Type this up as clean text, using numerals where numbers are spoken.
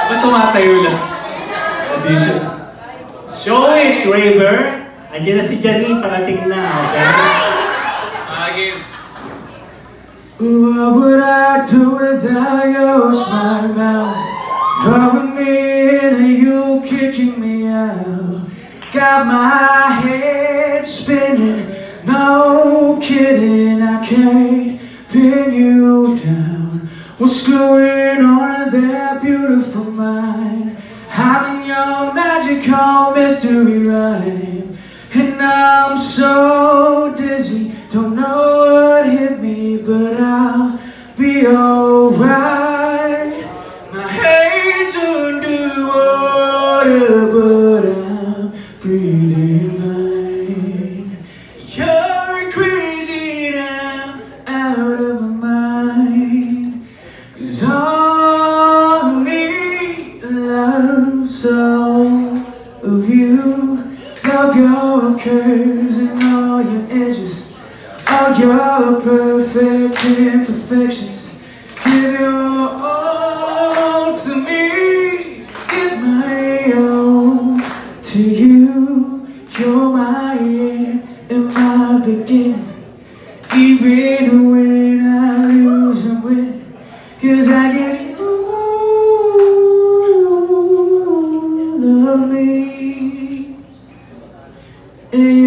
Ba't tumatayo lang? Audition. Show it, Rayver! Andiyan na si Janine, parating na, okay? Again. What would I do without your smart mouth? Drawing me in and you kicking me out. Got my head spinning, no kidding, I can't pin you down. What's going on in that beautiful mind? I'm in your magical mystery rhyme. And I'm so dizzy, don't know what hit me, but I'll be alright. My head's underwater, but I'm breathing fine. You're crazy and I'm out of my mind. 'Cause all of me loves all of you. Love your curves and all your edges, all your perfect imperfections. Give your all to me, give my all to you. You're my end and my beginning, even when I lose and win. 'Cause I get love me.